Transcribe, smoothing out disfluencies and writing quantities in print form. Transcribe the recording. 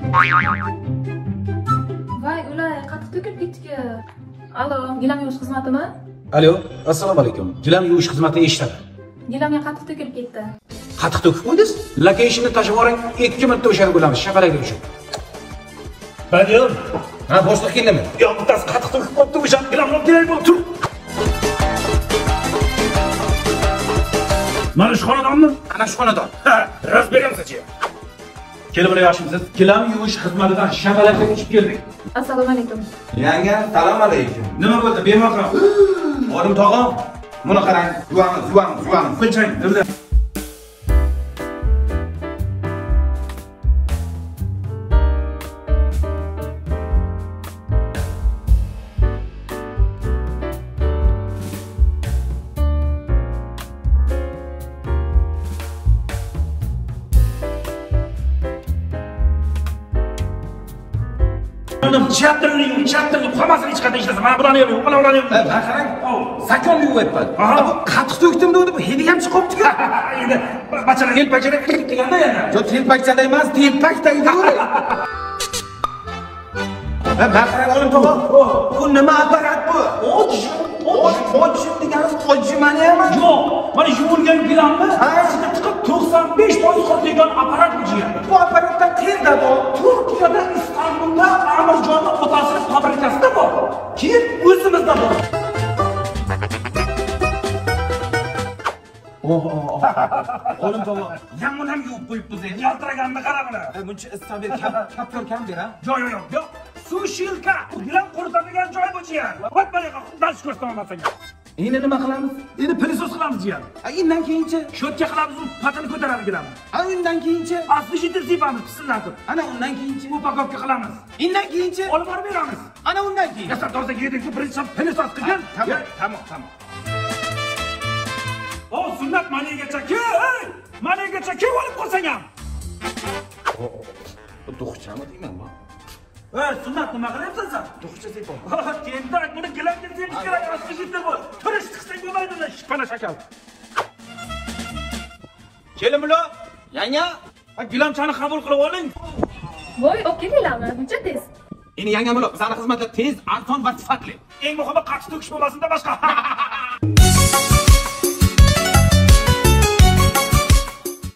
Voy, ular qatiq to'kib ketdi-ku. Alo, gilam yuvish xizmatimi? Alo, assalomu alaykum. Gilam yuvish xizmati eshitadi. Gilamga qatiq to'kilib ketdi. Qatiq to'kib qo'ydingiz? Location'ni tashib yuboring, 2 minutda o'shani bo'lamiz. Shapalak uchun. Badiyam. Ha, boshliq keldimi? Yo'q, bittasi qatiq to'kib qo'yibdi, o'shani gilamni olib kerak bo'lib tur. Mana shu xonadonmi? Ana shu xonadon. Ha, roz beramsiz-chi. Kelib yaxshimisiz? Gilam yuvish xizmatidan shapalakga uchib keldik. Assalomu alaykum. Yanga, salom alaykum. Nima bo'ldi? Bemaqam. Olim tog'am, buni qarang. Yuvamiz. Qo'ychang, nima? Chaptirni hamasini chiqarib ishlasa, mana bularni ham, mana bularni ham. Ha, qarang. Sakon yuvyapman. Bu qatiq to'kdim deb hidi ham chiqibdi-ku. Endi bachalar telpakchada deganda yana. Yo, telpakchada emas, telpakdagi ko'ring. Ha, qarang olim tog'am. Bu nima apparat bu? Ochib degani ochimani ham. Yo'q, mana yuvilgan gilamni ichiga tiqib 95% qotgan apparat bu jiyan. Bu apparatdan qayerda bu? Turkiyada, Istanbulda Amirjonning otasining fabrikasida bor. Keyin o'zimizda bor. Olim tog'am. Yomon ham yuvib qo'yibmiz. Yaltiraganini qara mana. Buncha istabir kaptor kam ber, ha? Yo'q. Sushilka. Gilam quritadigan joy bu jiyan. Vat mana dash ko'rsatmasangiz. Endi nima qilamiz? Endi pilisos qilamiz jiyan. Undan keyinchi? Sho'tga qilamiz, u patini ko'taradi gilamni. Undan keyinchi? Asli sepamiz, pissillatib. Ana undan keyinchi? Upakovka qilamiz. Undan keyinchi? Olib borib beramiz. Ana undan keyin. Yasa toza yedikku pilisos qilgan. Tamam. O sunnat manigacha ke, manigacha ke olib qolsang ham. Bu to'xchami deyman bu? Sunnat nima qilyapsan sen? To'xcha sepam. Kendak buni gilamga sepish kerak, asli jiddi bu. Turish chiqsang bo'lmaydi, shipana shakal. Kelinmi? Yanga, gilamchani qabul qilib oling. Voy, olib kelinglarmi? Buncha tez. endi yangam bo'lib, bizning xizmatlar tez, arzon va sifatli. Eng muhimi qatiq to'kish bo'lmasin-da boshqa.